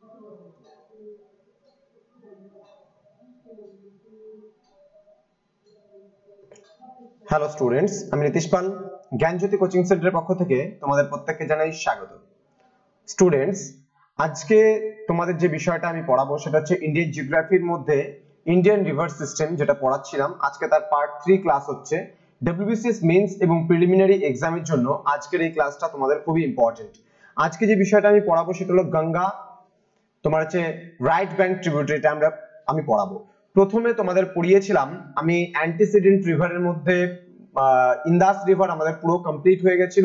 Hello students, আমি নীতিশ পাল জ্ঞানজ্যোতি coaching সেন্টারের পক্ষ থেকে তোমাদের প্রত্যেককে জানাই স্বাগত। স্টুডেন্টস, আজকে তোমাদের যে বিষয়টা আমি পড়াবো সেটা হচ্ছে ইন্ডিয়ান জিওগ্রাফির মধ্যে ইন্ডিয়ান রিভার সিস্টেম, যেটা পড়াচ্ছিলাম আজকে তার পার্ট 3 ক্লাস হচ্ছে। ডব্লিউবিসিএস মেন্স এবং প্রিলিমিনারি এক্সামের জন্য আজকের এই ক্লাসটা তোমাদের খুবই ইম্পর্টেন্ট। আজকে যে বিষয়টা আমি পড়াবো সেটা হলো গঙ্গা, তোমার হচ্ছে রাইট ব্যাংক ট্রিবিউটারিটা আমি পড়াবো। প্রথমে তোমাদের পড়িয়েছিলাম আমি অ্যান্টিসিডেন্ট রিভারের মধ্যে ইন্দাস রিভার আমাদের পুরো কমপ্লিট হয়ে গেছিল।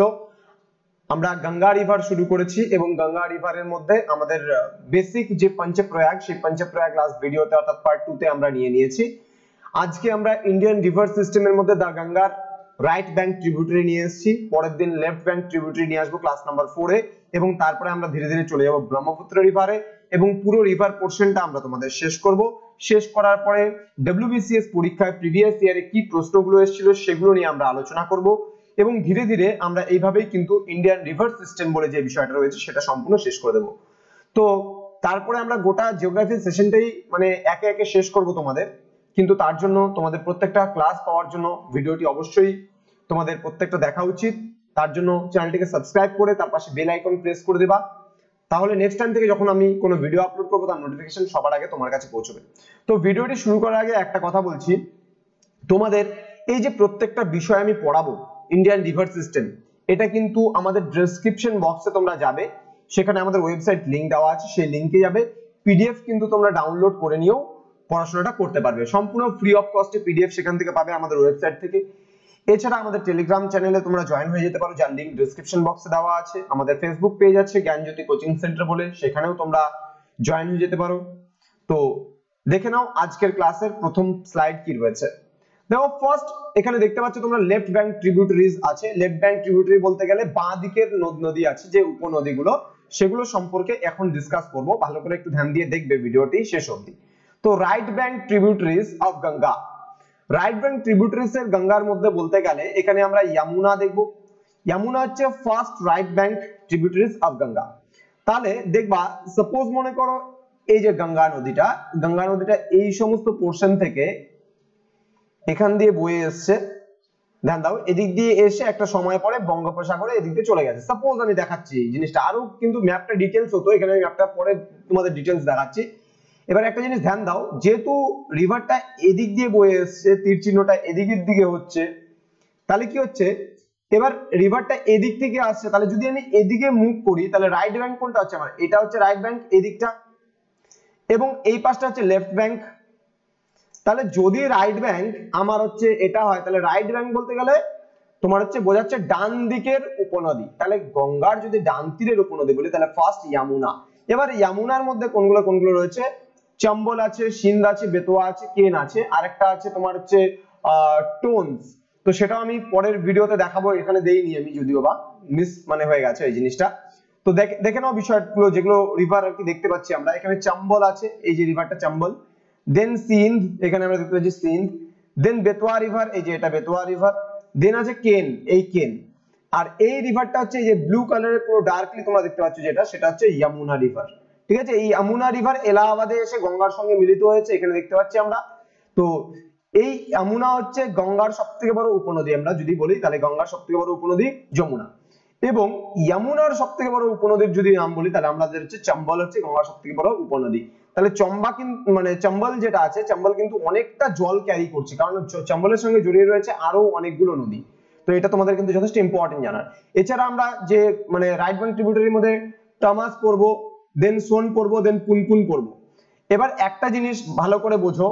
আমরা গঙ্গা রিভার শুরু করেছি এবং গঙ্গা রিভারের মধ্যে আমাদের বেসিক যে পঞ্চপ্রয়াগ, সেই পঞ্চপ্রয়াগ লাস্ট ভিডিওতে অর্থাৎ পার্ট 2 তে আমরা নিয়ে নিয়েছি। আজকে আমরা ইন্ডিয়ান রিভার সিস্টেমের মধ্যে দা গঙ্গার রাইট ব্যাংক ট্রিবিউটারি নিয়ে এসেছি। পরের দিন লেফট ব্যাংক ট্রিবিউটারি নিয়ে আসবো ক্লাস নাম্বার 4 এ, এবং তারপরে আমরা ধীরে ধীরে চলে যাব ব্রহ্মপুত্র রিভারে এবং পুরো রিভার পোরশনটা আমরা তোমাদের শেষ করব। শেষ করার পরে ডব্লিউবিসিএস পরীক্ষায় প্রিভিয়াস ইয়ারে কি প্রশ্নগুলো এসেছিল সেগুলো নিয়ে আমরা আলোচনা করব, এবং ধীরে ধীরে আমরা এইভাবেই কিন্তু ইন্ডিয়ান রিভার সিস্টেম বলে যে বিষয়টা রয়েছে সেটা সম্পূর্ণ শেষ করে দেব। তো তারপরে আমরা গোটা জিওগ্রাফি সেশনটাই মানে একে একে শেষ করব তোমাদের, কিন্তু তার জন্য তোমাদের প্রত্যেকটা ক্লাস পাওয়ার জন্য ভিডিওটি অবশ্যই তোমাদের প্রত্যেকটা দেখা উচিত। তার জন্য চ্যানেলটিকে সাবস্ক্রাইব করে তার পাশে বেল আইকন প্রেস করে দেবা, তাহলে নেক্সট টাইম থেকে যখন আমি কোনো ভিডিও আপলোড করব তার নোটিফিকেশন সবার আগে তোমার কাছে পৌঁছবে। তো ভিডিওটি শুরু করার আগে একটা কথা বলছি, তোমাদের এই যে প্রত্যেকটা বিষয় আমি পড়াবো ইন্ডিয়ান রিভার সিস্টেম, এটা কিন্তু আমাদের ডেসক্রিপশন বক্সে তোমরা যাবে, সেখানে আমাদের ওয়েবসাইট লিংক দেওয়া আছে, সেই লিংকে যাবে। পিডিএফ কিন্তু তোমরা ডাউনলোড করে নিয়েও পড়াশোনাটা করতে পারবে, সম্পূর্ণ ফ্রি অফ কস্টে পিডিএফ সেখান থেকে পাবে আমাদের ওয়েবসাইট থেকে। এছাড়া আমাদের টেলিগ্রাম চ্যানেলে তোমরা জয়েন হয়ে যেতে পারো, যার লিংক ডেসক্রিপশন বক্সে দেওয়া আছে। আমাদের ফেসবুক পেজ আছে জ্ঞানজ্যোতি কোচিং সেন্টার বলে, সেখানেও তোমরা জয়েন হয়ে যেতে পারো। তো দেখে নাও আজকের ক্লাসের প্রথম স্লাইড কি রয়েছে। দেখো ফার্স্ট এখানে দেখতে পাচ্ছ তোমরা লেফট ব্যাংক ট্রিবিউটারিজ আছে। লেফট ব্যাংক ট্রিবিউটারি বলতে গেলে বাঁ দিকের নদী আছে যে উপনদীগুলো, সেগুলো সম্পর্কে এখন ডিসকাস করব। ভালো করে একটু ধ্যান দিয়ে দেখবে ভিডিওটি শেষ অবধি। তো right bank tributaries of Ganga, right bank tributaries এর গঙ্গার মধ্যে বলতে গেলে এখানে আমরা যমুনা দেখব। যমুনা হচ্ছে first right bank tributaries of Ganga. তাহলে দেখবা সাপোজ মনে করো এই যে গঙ্গা নদীটা এই সমস্ত পোরশন থেকে এখান দিয়ে বয়ে এসছে, ধ্যান দাও, এদিক দিয়ে এসে একটা সময় পরে বঙ্গোপসাগরে এদিক দিয়ে চলে গেছে। সাপোজ আমি দেখাচ্ছি এই জিনিসটা, আরো কিন্তু ম্যাপটা ডিটেইলস হতো, এখানে আমি ম্যাপটা পরে তোমাদের ডিটেইলস দেখাচ্ছি। এবার একটা জিনিস ধ্যান দাও, যেহেতু রিভারটা এদিক দিয়ে বয়ে এসছে, তীর চিহ্নটা এদিকের দিকে হচ্ছে, তাহলে কি হচ্ছে এবার রিভারটা এদিক থেকে আসছে, তাহলে যদি আমি এদিকে মুভ করি তাহলে রাইট ব্যাংক কোনটা হচ্ছে আমার, এটা হচ্ছে রাইট ব্যাংক এদিকটা, এবং এই পাশটা হচ্ছে লেফট ব্যাংক। তাহলে যদি রাইট ব্যাংক আমার হচ্ছে এটা হয়, তাহলে রাইট ব্যাংক বলতে গেলে তোমার হচ্ছে বোঝাচ্ছে ডান দিকের উপনদী। তাহলে গঙ্গার যদি ডান তীরের উপনদী বলি তাহলে ফার্স্ট যমুনা। এবার যমুনার মধ্যে কোনগুলো রয়েছে, চম্বল আছে, সিন্ধ আছে, বেতোয়া আছে, কেন আছে, আরেকটা আছে তোমার হচ্ছে টোনস। তো সেটাও আমি পরের ভিডিওতে দেখাবো, এখানে দেইনি আমি, যদিও বা মিস মানে হয়ে গেছে এই জিনিসটা। তো দেখে নাও বিষয়গুলো, যেগুলো রিভার আর কি দেখতে পাচ্ছি আমরা। এখানে চম্বল আছে, এই যে রিভারটা চম্বল, দেন সিন্ধ, এখানে আমরা দেখতে পাচ্ছি সিন্ধ, দেন বেতোয়া রিভার, এই যে এটা বেতোয়া রিভার, দেন আছে কেন, এই কেন, আর এই রিভারটা হচ্ছে এই যে ব্লু কালারের পুরো ডার্কলি তোমরা দেখতে পাচ্ছ যেটা, সেটা হচ্ছে যমুনা রিভার। ঠিক আছে, এই যমুনা রিভার এলাহাবাদে এসে গঙ্গার সঙ্গে মিলিত হয়েছে, এখানে দেখতে পাচ্ছি আমরা। তো এই যমুনা হচ্ছে গঙ্গার সবথেকে বড় উপনদী, আমরা যদি বলি তাহলে গঙ্গার সবথেকে বড় উপনদী যমুনা, এবং যমুনার সবথেকে বড় উপনদীর যদি নাম বলি তাহলে আমাদের হচ্ছে চম্বল হচ্ছে গঙ্গার সবথেকে বড় উপনদী। তাহলে চম্বা কিন্তু মানে চম্বল যেটা আছে, চম্বল কিন্তু অনেকটা জল ক্যারি করছে, কারণ চম্বলের সঙ্গে জড়িয়ে রয়েছে আরো অনেকগুলো নদী। তো এটা তোমাদের কিন্তু যথেষ্ট ইম্পর্টেন্ট জানার। এছাড়া আমরা যে মানে রাইট ব্যাংক ট্রিবিউটারির মধ্যে তামাস পড়বো, দেন সোন পড়বো, দেন পুনপুন পড়বো। এবার একটা জিনিস ভালো করে বোঝো,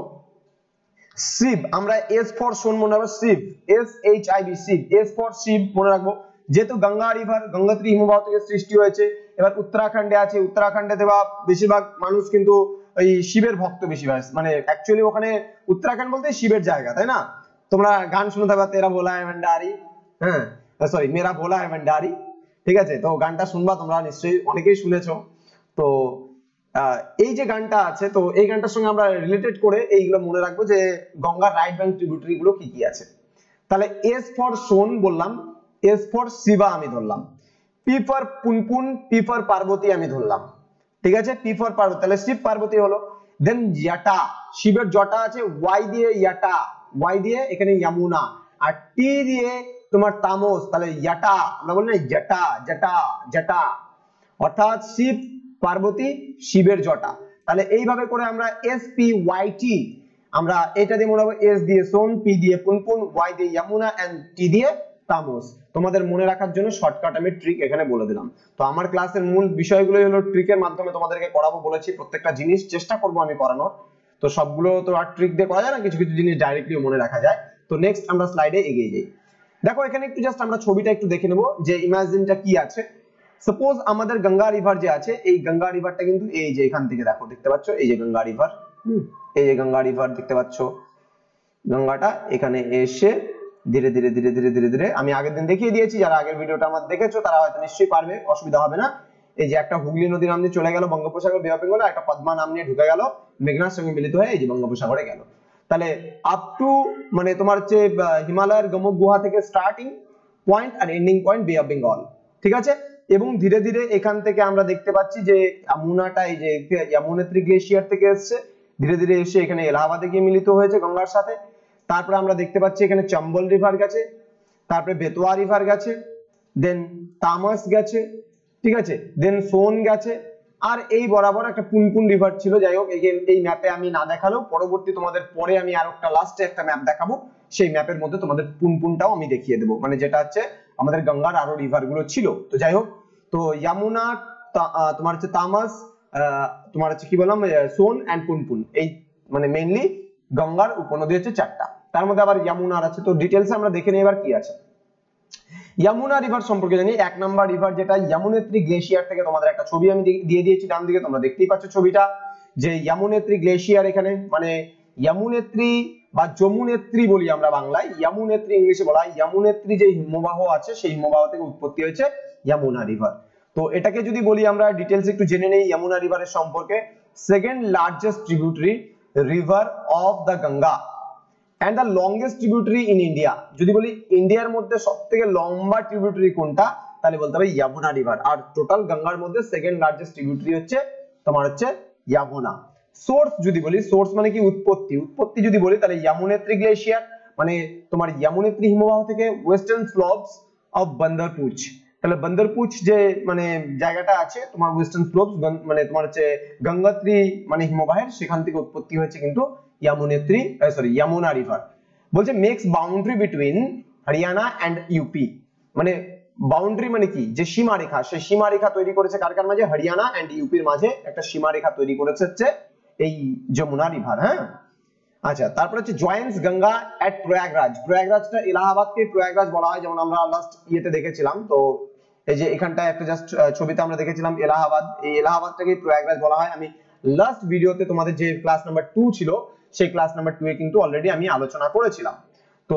শিব, আমরা এস ফর সোন মনে রাখবো, Shiv, SHIB, Shiv, S for Shiv মনে রাখবো। যেহেতু গঙ্গা রিভার গঙ্গোত্রী হিমবাহ থেকে সৃষ্টি হয়েছে, এবার উত্তরাখণ্ডে আছে, উত্তরাখণ্ডে দেওয়া বেশিরভাগ মানুষ কিন্তু ওই শিবের ভক্ত বেশিরভাগ, মানে অ্যাকচুয়ালি ওখানে উত্তরাখণ্ড বলতে শিবের জায়গা, তাই না? তোমরা গান শুনতে পাবে, তেরা ভোলা है भंडारी, হ্যাঁ সরি মেরা ভোলা है भंडारी, ঠিক আছে? তো গানটা শুনবা তোমরা, নিশ্চয়ই অনেকেই শুনেছো। তো এই যে গানটা আছে, তো এই গানটার সঙ্গে আমরা রিলেটেড করে এইগুলো মনে রাখবো যে গঙ্গার রাইট ব্যাংক ট্রিবিউটারি গুলো কি কি আছে। তাহলে এস ফর সোন বললাম, এস ফর শিবা আমি ধরলাম, P for Punpun, P for Parvati আমি ধরলাম, ঠিক আছে, পি ফর পার্বতী, তাহলে শিব পার্বতী হলো। দেন জটা, শিবের জটা আছে, ওয়াই দিয়ে ইয়াটা, ওয়াই দিয়ে এখানে যমুনা, আর টি দিয়ে তোমার তামস, তাহলে ইয়াটা, আমরা বলি না জটা জটা জটা, অর্থাৎ শিব পার্বতী শিবের জটা। তাহলে এইভাবে করে আমরা এস পি ওয়াই টি, আমরা এটা দিয়ে মনে হবে এস দিয়ে সোন, পি দিয়ে পুনপুন, ওয়াই দিয়ে যমুনা এন্ড টি দিয়ে তামস। তোমাদের মনে রাখার জন্য শর্টকাট আমি ট্রিক এখানে বলে দিলাম। তো আমার ক্লাসের মূল বিষয়গুলোই হলো ট্রিকের মাধ্যমে তোমাদেরকে করাবো বলেছি, প্রত্যেকটা জিনিস চেষ্টা করব আমি করানোর। তো সবগুলো তো আর ট্রিক দিয়ে করা যায় না, কিছু কিছু জিনিস ডাইরেক্টলি মনে রাখা যায়। তো নেক্সট আমরা স্লাইডে এগিয়ে যাই। দেখো এখানে একটু জাস্ট আমরা ছবিটা একটু দেখে নেব যে ইমাজিনটা কি আছে। সাপোজ আমাদের গঙ্গা রিভার যে আছে, এই গঙ্গা রিভারটা কিন্তু এই যে এখান থেকে দেখো, দেখতে পাচ্ছ এই যে গঙ্গা রিভার, এই যে গঙ্গা রিভার দেখতে পাচ্ছ, গঙ্গাটা এখানে এসে ধীরে ধীরে ধীরে ধীরে ধীরে ধীরে, আমি আগের দিন দেখিয়ে দিয়েছি, যারা আগের ভিডিওটা আমার দেখেছো তারা হয়তো নিশ্চয়ই পারবে, অসুবিধা হবে না। এই যে একটা হুগলি নদী নাম দিয়ে চলে গেল বঙ্গোপসাগর বে অফ বেঙ্গলে, একটা পদ্মা নাম নিয়ে ঢুকে গেল মেঘনার সঙ্গে মিলিত হয়ে এই যে বঙ্গোপসাগরে গেল। তাহলে আপ টু মানে তোমার হচ্ছে হিমালয়ের গোমুখ গুহা থেকে স্টার্টিং পয়েন্ট আর ending point Bay of Bengal, ঠিক আছে। এবং ধীরে ধীরে এখান থেকে আমরা দেখতে পাচ্ছি যে যমুনাটা এই যে যমুনেত্রী গ্লেশিয়ার থেকে এসছে, ধীরে ধীরে এসে এখানে এলাহাবাদে গিয়ে মিলিত হয়েছে গঙ্গার সাথে। তারপরে আমরা দেখতে পাচ্ছি এখানে চম্বল রিভার গেছে, তারপরে বেতোয়া রিভার গেছে, দেন তামাস গেছে, ঠিক আছে, দেন সোন গেছে, আর এই বরাবর একটা পুনপুন রিভার ছিল। যাই হোক এই ম্যাপে আমি না দেখালেও পরবর্তী তোমাদের পরে আমি আর একটা লাস্টে একটা ম্যাপ দেখাবো, সেই ম্যাপের মধ্যে তোমাদের পুনপুনটাও আমি দেখিয়ে দেবো, মানে যেটা হচ্ছে আমাদের গঙ্গার আরো রিভার গুলো ছিল। তো যাই হোক, তো যমুনা, তোমার হচ্ছে তামাস, তোমার হচ্ছে কি বললাম সোন এন্ড পুনপুন, এই মানে মেইনলি গঙ্গার উপনদী হচ্ছে চারটা, তার মধ্যে আবার যমুনার আছে। তো ডিটেইলস আমরা দেখে নিই এবার কি আছে। যমুনা রিভার সম্পর্কে জানি, এক নাম্বার রিভার যেটা যমুনেত্রী গ্লেশিয়ার থেকে, তোমাদের একটা ছবি আমি দিয়ে দিয়েছি ডান দিকে, তোমরা দেখতেই পাচ্ছ ছবিটা, যে যমুনেত্রী গ্লেশিয়ার এখানে মানে যমুনেত্রী বা যমুনেত্রী বলি আমরা বাংলায়, যমুনেত্রী ইংলিশে বলা হয়, যমুনেত্রী যে হিমবাহ আছে সেই হিমবাহ থেকে উৎপত্তি হয়েছে যমুনা রিভার। তো এটাকে যদি বলি আমরা ডিটেইলস একটু জেনে নেই যমুনা রিভারের সম্পর্কে। Second largest tributary river of the Ganga and the longest tributary in India, যদি বলি ইন্ডিয়ার মধ্যে সবথেকে লম্বা ট্রিবিউটারি কোনটা, তাহলে বলতে হবে যমুনা রিভার। আর টোটাল গঙ্গার মধ্যে সেকেন্ড লার্জেস্ট ট্রিবিউটারি হচ্ছে তোমার হচ্ছে যমুনা। সোর্স যদি বলি, সোর্স মানে কি উৎপত্তি, উৎপত্তি যদি বলি তাহলে যমুনেত্রী গ্লেশিয়ার মানে তোমার যমুনেত্রী হিমবাহ থেকে ওয়েস্টার্ন স্লোপস অফ বন্দরপুচ, তাহলে বন্দরপুচ যে মানে জায়গাটা আছে তোমার ওয়েস্টার্ন স্লোপস মানে তোমার হচ্ছে গঙ্গোত্রী মানে হিমবাহের, সেখান থেকে উৎপত্তি হয়েছে কিন্তু যমুনেত্রী যমুনা রিভার। বলছে makes boundary between Haryana and UP, মানে বাউন্ডারি মানে কি, যে সীমারেখা, সেই সীমারেখা তৈরি করেছে কার কার মাঝে, হরিয়ানা এন্ড ইউপির মাঝে একটা সীমারেখা তৈরি করেছে হচ্ছে এই যমুনা রিভার। হ্যাঁ, আচ্ছা, তারপর হচ্ছে জয়েন্টস গঙ্গা এট প্রয়াগরাজ, প্রয়াগরাজটা এলাহাবাদকে প্রয়াগরাজ বলা হয়, যেমন আমরা লাস্ট ইয়েতে দেখেছিলাম। তো এই যে এখানটায় একটা জাস্ট ছবিতে আমরা দেখেছিলাম এলাহাবাদ, এই এলাহাবাদটাকে প্রয়াগরাজ বলা হয়। আমি লাস্ট ভিডিওতে তোমাদের যে ক্লাস নাম্বার 2 ছিল সেই ক্লাস নাম্বার 2 এ কিন্তু অলরেডি আমি আলোচনা করেছিলাম। তো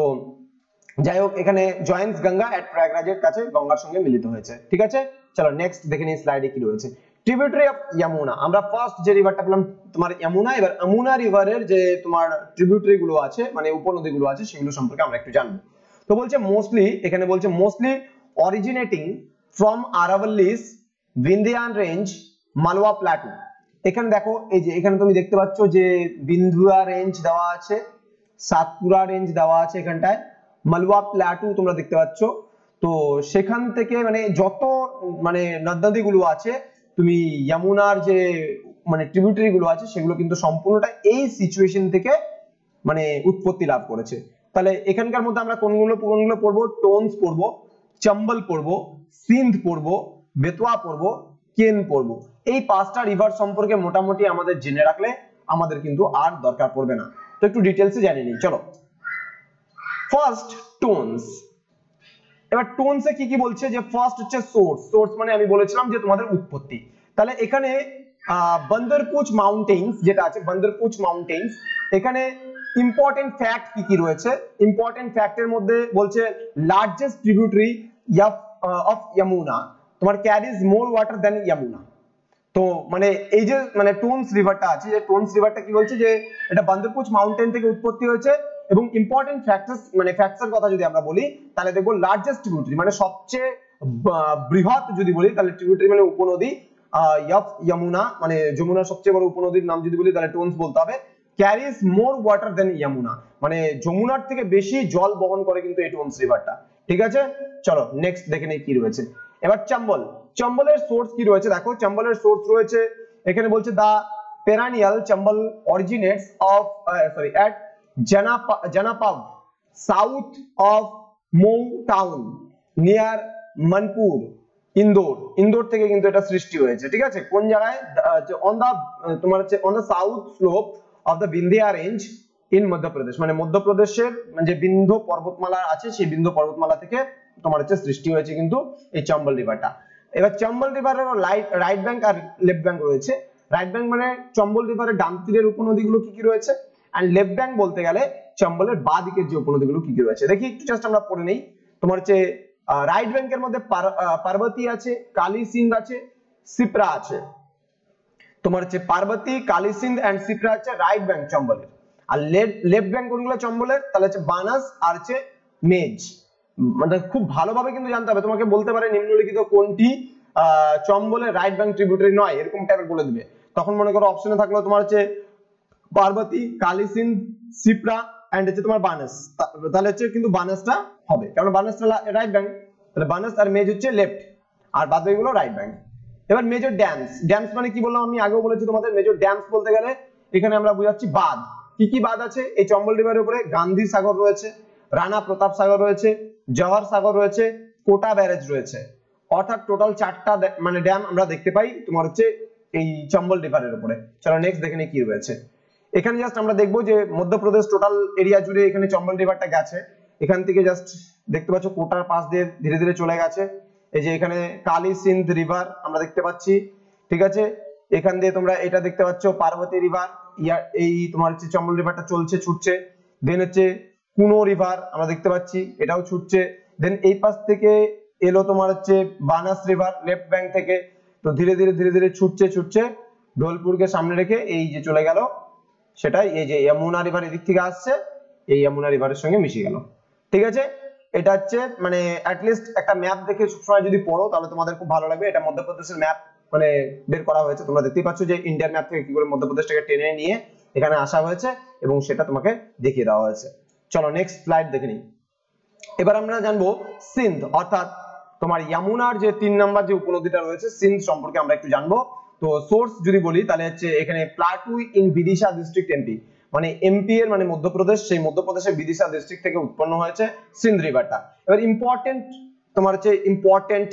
যাই হোক, এখানে জয়েন্টস গঙ্গা এট প্রয়াগরাজের কাছে গঙ্গার সঙ্গে মিলিত হয়েছে, ঠিক আছে। চলো নেক্সট দেখে নিই স্লাইডে কি রয়েছে। ট্রিবিউটারি অফ যমুনা, আমরা ফার্স্ট যে রিভারটা পেলাম তোমার যমুনা, এবার যমুনা রিভারের যে তোমার ট্রিবিউটারি গুলো আছে মানে উপনদী গুলো আছে সেগুলো সম্পর্কে আমরা একটু জানবো। তো বলছে মোস্টলি, এখানে বলছে mostly originating from Aravallis, Vindhyan range, Malwa plateau. এখানে দেখো এই যে এখানে তুমি দেখতে পাচ্ছ যে বিন্ধুয়া রেঞ্জ দেওয়া আছে, সাতপুরা রেঞ্জ দেওয়া আছে এখানটায়, মালওয়া প্ল্যাটু তোমরা দেখতে পাচ্ছ। তো সেখান থেকে মানে যত মানে নদ-নদী গুলো আছে, তুমি যমুনার যে মানে ট্রিবিউটারি গুলো আছে সেগুলো কিন্তু সম্পূর্ণটা এই সিচুয়েশন থেকে মানে উৎপত্তি লাভ করেছে। তাহলে এখানকার মধ্যে আমরা কোনগুলো পড়বো, টোনস পড়বো, চম্বল পড়বো, সিন্ধ পড়বো, বেতোয়া পড়বো, কেন পড়বো। এই পাঁচটা রিভার সম্পর্কে মোটামুটি আমাদের জেনে রাখলে আমাদের কিন্তু আর দরকার পড়বে না। তো একটু ডিটেইলসে জেনে নিই, চলো। ফার্স্ট টোনস, এবার টোনসে কি কি বলছে, যে ফার্স্ট হচ্ছে সোর্স, সোর্স মানে আমি বলেছিলাম যে তোমাদের উৎপত্তি। তাহলে এখানে বন্দরপুচ মাউন্টেন্স যেটা আছে, বন্দরপুচ মাউন্টেন্স, এখানে ইম্পর্টেন্ট ফ্যাক্ট কি কি রয়েছে, ইম্পর্টেন্ট ফ্যাক্টের মধ্যে বলছে লার্জেস্ট ট্রিবিউটারি অফ যমুনা তোমার carries more water than Yamuna. তো মানে এই যে মানে টোনস রিভারটা আছে, যে টোনস রিভারটা কি বলছে যে এটা বন্দরপুচ মাউন্টেন থেকে উৎপত্তি হয়েছে, এবং ইম্পর্টেন্ট ফ্যাক্টরস মানে ফ্যাক্টসের কথা যদি আমরা বলি তাহলে দেখবো লার্জেস্ট ট্রিবিউটারি মানে সবচেয়ে বৃহৎ যদি বলি তাহলে ট্রিবিউটারি মানে উপনদী যমুনা মানে যমুনার সবচেয়ে বড় উপনদীর নাম যদি বলি তাহলে টোন্স বলতে হবে, carries more water than Yamuna, মানে যমুনার থেকে বেশি জল বহন করে কিন্তু এই টোন্স রিভারটা। ঠিক আছে, চলো নেক্সট দেখে নেই কি রয়েছে। এবার চম্বল, চম্বলের সোর্স কি রয়েছে দেখো, চম্বলের সোর্স রয়েছে এখানে বলছে দা perennial chambal originates of at Janapav south of Mou town near Manpur Indore থেকে কিন্তু এটা সৃষ্টি হয়েছে। ঠিক আছে, কোন জায়গায়, অন দা তোমার হচ্ছে on the south slope of the Vindhya range in Madhya Pradesh, মানে মধ্যপ্রদেশের যে বিন্ধ্য পর্বতমালা আছে সেই বিন্ধ্য পর্বতমালা থেকে তোমার হচ্ছে সৃষ্টি হয়েছে কিন্তু এই চম্বল রিভারটা। এবার চম্বল রিভারের রাইট ব্যাংক আর লেফট ব্যাংক রয়েছে। রাইট ব্যাংক মানে চম্বল রিভারের ডান তীরের উপনদীগুলো কি কি রয়েছে, এন্ড লেফট ব্যাংক বলতে গেলে চম্বলের বাঁ দিকের যে উপনদীগুলো কি কি রয়েছে। দেখি একটু জাস্ট আমরা পড়ে নেই। তোমার হচ্ছে রাইট ব্যাংকের মধ্যে পার্বতী আছে, কালী সিন্ধ আছে, সিপ্রা আছে। তোমার হচ্ছে পার্বতী, কালী সিন্ধ এন্ড সিপ্রা হচ্ছে রাইট ব্যাংক চম্বলের। আর লেফট ব্যাংক কোনগুলো চম্বলের, তাহলে হচ্ছে বানাস আর হচ্ছে মেজ। মানে খুব ভালোভাবে কিন্তু জানতে হবে, তোমাকে বলতে পারে নিম্নলিখিত কোনটি চম্বলের রাইট ব্যাংক ট্রিবিউটারি নয়, এরকম টাইপের বলে দিবে। তখন মনে করো অপশনে থাকলো তোমার হচ্ছে পার্বতী, কালী সিন্ধ, সিপ্রা এন্ড হচ্ছে তোমার বানাস, তাহলে হচ্ছে কিন্তু বানাসটা হবে, কারণ বানাসটা রাইট ব্যাংক, তাহলে বানাস আর মেজ হচ্ছে লেফট আর বাদ বাকিগুলো রাইট ব্যাংক। এবার মেজর ড্যামস, ড্যামস মানে কি বললাম আমি আগেও বলেছি তোমাদের, মেজর ড্যামস বলতে গেলে এখানে আমরা বুঝাচ্ছি বাঁধ। কি কি বাঁধ আছে এই চম্বল রিভারের উপরে, গান্ধী সাগর রয়েছে, রানা প্রতাপ সাগর রয়েছে, জওহর সাগর রয়েছে, কোটা ব্যারেজ রয়েছে। অর্থাৎ টোটাল 4টা মানে ড্যাম আমরা দেখতে পাই তোমার হচ্ছে এই চম্বল রিভারের উপরে। চলো নেক্সট দেখে নিই কি রয়েছে। এখানে জাস্ট আমরা দেখবো যে মধ্যপ্রদেশ টোটাল এরিয়া জুড়ে এখানে চম্বল রিভারটা গেছে। এখান থেকে জাস্ট দেখতে পাচ্ছ কোটার পাশ দিয়ে ধীরে ধীরে চলে গেছে। এই যে এখানে কালী সিন্ধ রিভার আমরা দেখতে পাচ্ছি। ঠিক আছে, এখান দিয়ে তোমরা এটা দেখতে পাচ্ছ পার্বতী রিভার, এই তোমার হচ্ছে চম্বল রিভারটা চলছে ছুটছে। দেন হচ্ছে কুনো রিভার আমরা দেখতে পাচ্ছি, এটাও ছুটছে। দেন এই পাশ থেকে এলো তোমার হচ্ছে বানাস রিভার লেফট ব্যাংক থেকে, তো ধীরে ধীরে ধীরে ধীরে ছুটছে ছুটছে ঢোলপুরকে সামনে রেখে এই যে চলে গেল, সেটাই এই যে যমুনা রিভার এদিক থেকে আসছে, এই যমুনা রিভারের সঙ্গে মিশে গেল। ঠিক আছে, এটা হচ্ছে মানে অ্যাটলিস্ট একটা ম্যাপ দেখে সবসময় যদি পড়ো তাহলে তোমাদের খুব ভালো লাগবে। এটা মধ্যপ্রদেশের ম্যাপ মানে বের করা হয়েছে, তোমরা দেখতেই পাচ্ছ যে ইন্ডিয়ান ম্যাপ থেকে কি করে মধ্যপ্রদেশটাকে টেনে নিয়ে এখানে আসা হয়েছে এবং সেটা তোমাকে দেখিয়ে দেওয়া হয়েছে। চলো নেক্সট স্লাইড দেখে নিই। এবার আমরা জানবো সিন্ধ, অর্থাৎ তোমার যমুনার যে 3 নাম্বার যে উপনদীটা রয়েছে সিন্ধ সম্পর্কে আমরা একটু জানবো। তো সোর্স যদি বলি তাহলে হচ্ছে এখানে plateau in Vidisha district MP, মানে এমপি এর মানে মধ্যপ্রদেশ, সেই মধ্যপ্রদেশের বিদিশা ডিস্ট্রিক্ট থেকে উৎপন্ন হয়েছে সিন্ধ রিভারটা। এবার ইম্পর্টেন্ট তোমার হচ্ছে ইম্পর্টেন্ট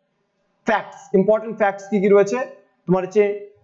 ফ্যাক্টস কি কি রয়েছে, তোমার হচ্ছে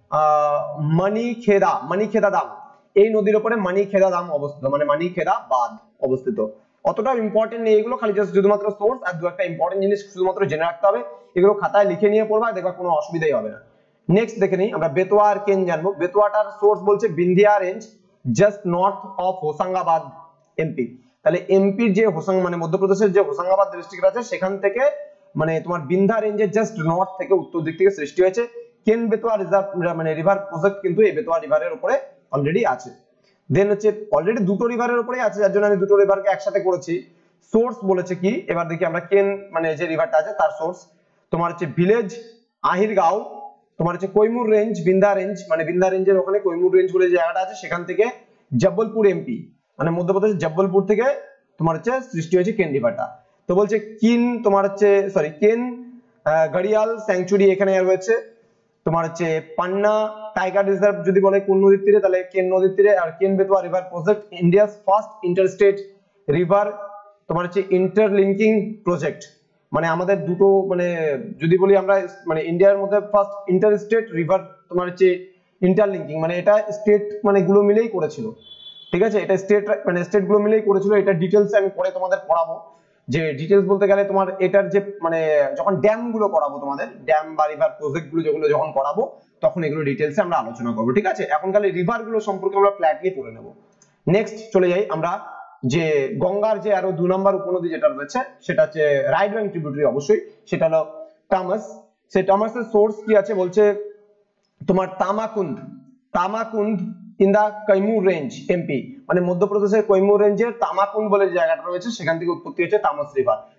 মানিখেদা দাম, এই নদীর উপরে মানিখেদা দাম অবস্থিত, মানে মানিখেদা বাঁধ অবস্থিত। অতটাও ইম্পর্টেন্ট নেই এগুলো, খালি জাস্ট শুধুমাত্র সোর্স আর দু একটা ইম্পর্টেন্ট জিনিস শুধুমাত্র জেনে রাখতে হবে, এগুলো খাতায় লিখে নিয়ে পড়বা, দেখবা কোনো অসুবিধাই হবে না। নেক্সট দেখে নিই আমরা বেতোয়া আর কেন জানবো। বেতোয়াটার সোর্স বলছে Vindhya range just north of Hoshangabad MP, তাহলে এমপির যে মানে মধ্যপ্রদেশের যে হোসাঙ্গাবাদ ডিস্ট্রিক্ট আছে সেখান থেকে মানে তোমার বিন্ধ্যা রেঞ্জের জাস্ট নর্থ থেকে উত্তর দিক থেকে সৃষ্টি হয়েছে। কেন বেতোয়া রিজার্ভ মানে রিভার প্রজেক্ট কিন্তু এই বেতোয়া রিভারের উপরে অলরেডি আছে। দেন হচ্ছে অলরেডি দুটো রিভারের উপরেই আছে, যার জন্য আমি দুটো রিভারকে একসাথে করেছি। সোর্স বলেছে কি, এবার দেখি আমরা কেন মানে যে রিভারটা আছে তার সোর্স তোমার হচ্ছে ভিলেজ আহিরগাঁও, তোমার হচ্ছে কৈমুর রেঞ্জ, বিন্ধ্যা রেঞ্জ, মানে বিন্ধ্যা রেঞ্জের ওখানে কৈমুর রেঞ্জ বলে যে জায়গাটা আছে সেখান থেকে জব্বলপুর এমপি, মানে মধ্যপ্রদেশ জব্বলপুর থেকে তোমার হচ্ছে সৃষ্টি হয়েছে কেন রিভারটা। তো বলছে কিন তোমার হচ্ছে কেন গড়িয়াল স্যাংচুরি এখানে রয়েছে। তোমার হচ্ছে পান্না টাইগার রিজার্ভ যদি বলে কোন নদীর তীরে, তাহলে কেন নদীর তীরে। আর Ken Betwa river project India's first interstate river তোমার হচ্ছে ইন্টারলিঙ্কিং প্রজেক্ট, মানে আমাদের দুটো মানে যদি বলি আমরা মানে ইন্ডিয়ার মধ্যে ফার্স্ট ইন্টারস্টেট রিভার তোমার হচ্ছে ইন্টারলিঙ্কিং, মানে এটা স্টেট মানে গুলো মিলেই করেছিল। ঠিক আছে, এটা স্টেট মানে স্টেট গুলো মিলেই করেছিল। এটা ডিটেইলস আমি পরে তোমাদের পড়াবো, যে ডিটেইলস বলতে গেলে তোমার এটার যে মানে যখন ড্যাম গুলো করাবো, তোমাদের ড্যাম বা রিভার প্রজেক্ট গুলো যেগুলো যখন করাবো তখন এগুলো ডিটেইলসে আমরা আলোচনা করবো। ঠিক আছে, এখন খালি রিভার গুলো সম্পর্কে আমরা ফ্ল্যাটলি পড়ে নেব। নেক্সট চলে যাই আমরা যে গঙ্গার যে আরো 2 নম্বর উপনদী যেটা রয়েছে সেটা হচ্ছে রাইট ব্যাংক ট্রিবিউটারি, অবশ্যই সেটা হলো তামাস। সেই তামাসের সোর্স কি আছে বলছে তোমার Tamakund in the Kaimur range MP, মানে মধ্যপ্রদেশের কৈমুর রেঞ্জের তামাকুন্দ বলে যে জায়গাটা রয়েছে সেখান থেকে উৎপত্তি হয়েছে Tamas river.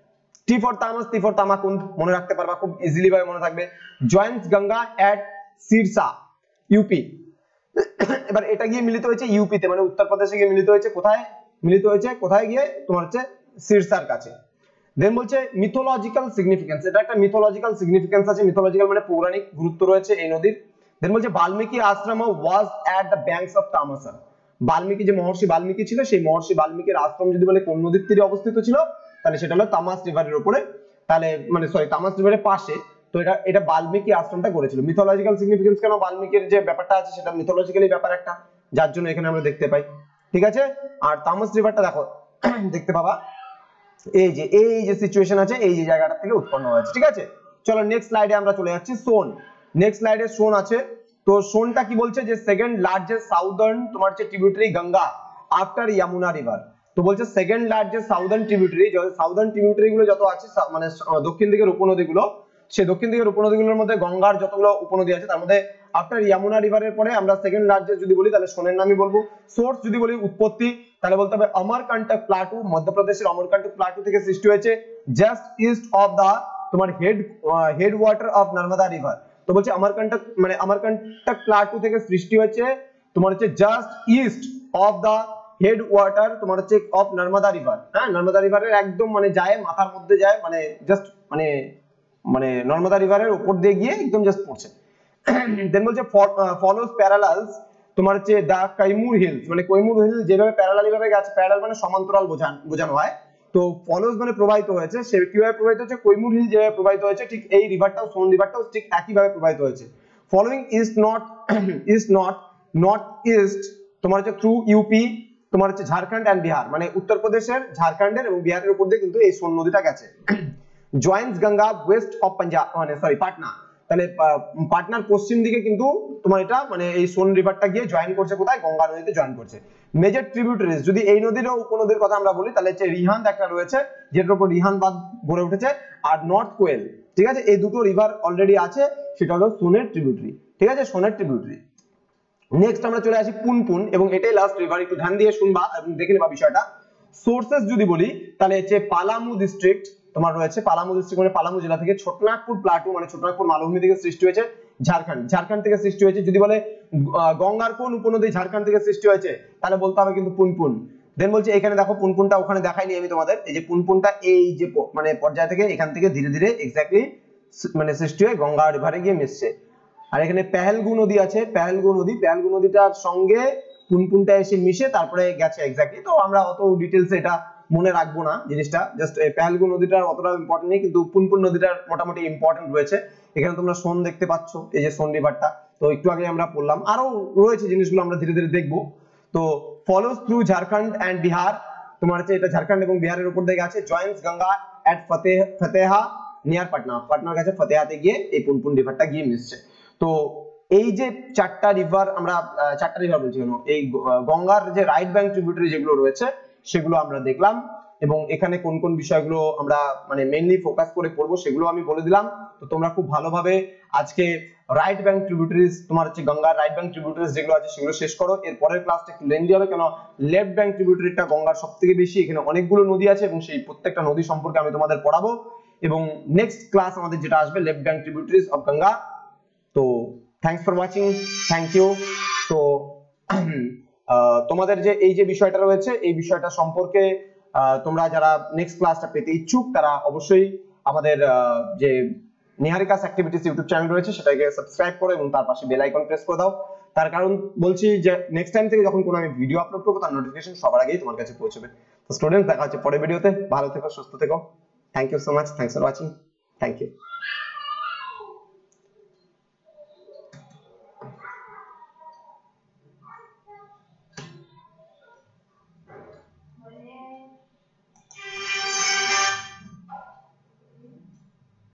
T for Tamas, T for Tamakund মনে রাখতে পারবা, খুব ইজিলি ভাবে মনে থাকবে। Joins Ganga at Sirsa UP. এবার এটা গিয়ে মিলিত হয়েছে ইউপি তে, মানে উত্তরপ্রদেশে গিয়ে মিলিত হয়েছে কোথায়, মিলিত হয়েছে কোথায় গিয়ে, তোমার হচ্ছে সিরসার কাছে। দেন বলছে মিথোলজিক্যাল সিগনিফিকেন্স, এটা একটা মিথোলজিক্যাল সিগনিফিকেন্স আছে, মিথোলজিক্যাল মানে পৌরাণিক গুরুত্ব রয়েছে এই নদীর। দেন বলছে Valmiki ashram was at the banks of Tamasa. Valmiki যে মহর্ষি বাল্মীকি ছিল, সেই মহর্ষি বাল্মীকির আশ্রম যদি বলে কোন নদীর তীরে অবস্থিত ছিল, তাহলে সেটা হলো তামাস রিভারের উপরে, তাহলে মানে সরি তামাস রিভারের পাশে। তো এটা বাল্মীকি আশ্রমটা গড়েছিল। মিথোলজিক্যাল সিগনিফিকেন্স কেন, বাল্মীকির যে ব্যাপারটা আছে সেটা মিথোলজিক্যালি ব্যাপার একটা, যার জন্য এখানে আমরা দেখতে পাই, ঠিক আছে। আর তামাস রিভারটা দেখো দেখতে পাবা এই যে সিচুয়েশন আছে, এই যে জায়গাটা থেকে উৎপন্ন হয়েছে, ঠিক আছে। চলো নেক্সট স্লাইডে আমরা চলে যাচ্ছি। সোন, নেক্সট স্লাইডে সোন আছে। তো সোনটা কি বলছে যে সেকেন্ড লার্জেস্ট সাউদার্ন তোমার হচ্ছে tributary Ganga after Yamuna river. তো বলছে second largest southern tributary, southern tributary গুলো যত আছে মানে দক্ষিণ দিকের উপনদীগুলো, সেই দক্ষিণ দিকের উপনদীগুলোর মধ্যে গঙ্গার যতগুলো উপনদী আছে তার মধ্যে আফটার যমুনা রিভারের পরে আমরা সেকেন্ড লার্জেস্ট যদি বলি তাহলে সোনের নামই বলবো। সোর্স যদি বলি উৎপত্তি, তাহলে বলতে হবে অমরকন্টক প্লাটু, মধ্যপ্রদেশের অমরকন্টক প্লাটু থেকে সৃষ্টি হয়েছে, জাস্ট ইস্ট অফ দা তোমার head water of Narmada river. তো বলছে অমরকন্টক মানে অমরকন্টক প্লাটু থেকে সৃষ্টি হয়েছে তোমার হচ্ছে just east of the head water তোমার হচ্ছে অফ নর্মদা রিভার। হ্যাঁ, নর্মদা রিভারের একদম মানে যায় মাথার মধ্যে যায়, মানে জাস্ট মানে নর্মদা রিভারের উপর দিয়ে গিয়ে একদম জাস্ট পড়ছে। দেন বলছে ফলোস প্যারালালস তোমার হচ্ছে দা কৈমুর হিলস, মানে কৈমুর হিল যেভাবে প্যারালালি ভাবে গেছে, প্যারালাল মানে সমান্তরাল বোঝানো হয়, তো ফলোস মানে প্রবাহিত হয়েছে, সে কিভাবে প্রবাহিত হচ্ছে, কৈমুর হিল যেভাবে প্রবাহিত হয়েছে ঠিক এই রিভারটাও, সোন রিভারটাও ঠিক একই ভাবে প্রবাহিত হয়েছে। ফলোইং ইস্ট নর্থ ইস্ট তোমার হচ্ছে থ্রু ইউপি তোমার হচ্ছে ঝাড়খণ্ড এন্ড বিহার, মানে উত্তরপ্রদেশের, ঝাড়খণ্ডের এবং বিহারের উপর দিয়ে কিন্তু এই সোন নদীটা গেছে। Joins Ganga west of Punjab মানে সরি পাটনা, তাহলে পাটনার পশ্চিম দিকে কিন্তু তোমার এটা মানে এই সোন রিভারটা গিয়ে জয়েন করছে কোথায়, গঙ্গা নদীতে জয়েন করছে। মেজর ট্রিবিউটারিজ যদি এই নদীর উপনদীর কথা আমরা বলি তাহলে হচ্ছে রিহান্দ একটা রয়েছে, যেটার উপর রিহান্দ বাঁধ গড়ে উঠেছে, আর নর্থ কোয়েল, ঠিক আছে। এই দুটো রিভার অলরেডি আছে, সেটা হলো সোনের ট্রিবিউটারি, ঠিক আছে, সোনের ট্রিবিউটারি। নেক্সট আমরা চলে আসি পুনপুন, এবং এটাই লাস্ট রিভার, একটু ধ্যান দিয়ে শুনবা এবং দেখে নেবা বিষয়টা। সোর্সেস যদি বলি তাহলে হচ্ছে পালামু ডিস্ট্রিক্ট তোমার রয়েছে, পালামু ডিস্ট্রিক্ট মানে পালামু জেলা থেকে, ছোটনাগপুর প্লাটু মানে ছোটনাগপুর মালভূমি থেকে সৃষ্টি হয়েছে, ঝাড়খণ্ড থেকে সৃষ্টি হয়েছে। যদি বলে গঙ্গার কোন উপনদী ঝাড়খণ্ড থেকে সৃষ্টি হয়েছে, তাহলে বলতে হবে কিন্তু পুনপুন। দেন বলছে এখানে দেখো পুনপুনটা ওখানে দেখাইনি আমি তোমাদের, এই যে পুনপুনটা এই যে মানে পর্যায় থেকে এখান থেকে ধীরে ধীরে এক্স্যাক্টলি মানে সৃষ্টি হয়ে গঙ্গা রিভারে গিয়ে মিশছে। আর এখানে পেহেলগু নদী আছে, পেহেলগু নদীটার সঙ্গে পুনপুনটা এসে মিশে তারপরে গেছে এক্স্যাক্টলি। তো আমরা অত ডিটেইলসে এটা মনে রাখবো না জিনিসটা, জাস্ট পেহেলগু নদীটার অতটা ইম্পর্টেন্ট নেই, কিন্তু পুনপুন নদীটার মোটামুটি ইম্পর্টেন্ট রয়েছে। এখানে তোমরা সোন দেখতে পাচ্ছ, এই যে সোন রিভারটা, তো একটু আগে আমরা পড়লাম, আরো রয়েছে জিনিসগুলো আমরা ধীরে ধীরে দেখবো। তো follows through Jharkhand and Bihar তোমার হচ্ছে এটা ঝাড়খণ্ড এবং বিহারের উপর দিয়ে গেছে। Joins Ganga at Fatuha near Patna, পাটনার কাছে ফতেহাতে গিয়ে এই পুনপুন রিভারটা গিয়ে মিশছে। তো এই যে চারটা রিভার আমরা চারটা রিভার বলছি কেন, এই গঙ্গার যে রাইট ব্যাংক ট্রিবিউটারি যেগুলো রয়েছে সেগুলো আমরা দেখলাম, এবং এখানে কোন কোন বিষয়গুলো আমরা মানে মেইনলি ফোকাস করে পড়বো সেগুলো আমি বলে দিলাম। তো তোমরা খুব ভালোভাবে আজকে রাইট ব্যাংক ট্রিবিউটারিজ তোমার হচ্ছে গঙ্গার রাইট ব্যাংক ট্রিবিউটারিজ যেগুলো আছে সেগুলো শেষ করো। এর পরের ক্লাসটা একটু লেন্দি হবে, কেন লেফট ব্যাংক ট্রিবিউটারিটা গঙ্গার সবথেকে বেশি, এখানে অনেকগুলো নদী আছে এবং সেই প্রত্যেকটা নদী সম্পর্কে আমি তোমাদের পড়াবো। এবং নেক্সট ক্লাস আমাদের যেটা আসবে left bank tributaries of Ganga. তো thanks for watching, thank you. তো তোমাদের যে এই যে বিষয়টা রয়েছে এই বিষয়টা সম্পর্কে তোমরা যারা নেক্সট ক্লাসটা পেতে ইচ্ছুক তারা অবশ্যই আমাদের যে নিহারিকাস অ্যাক্টিভিটিস ইউটিউব চ্যানেল রয়েছে সেটাকে সাবস্ক্রাইব করো এবং তার পাশে বেল আইকন প্রেস করে দাও। তার কারণ বলছি যে নেক্সট টাইম থেকে যখন কোনো আমি ভিডিও আপলোড করবো তার নোটিফিকেশন সবার আগেই তোমার কাছে পৌঁছবে। তো স্টুডেন্ট দেখা হচ্ছে পরের ভিডিওতে, ভালো থেকো, সুস্থ থেকো। Thank you so much, thanks for watching, thank you.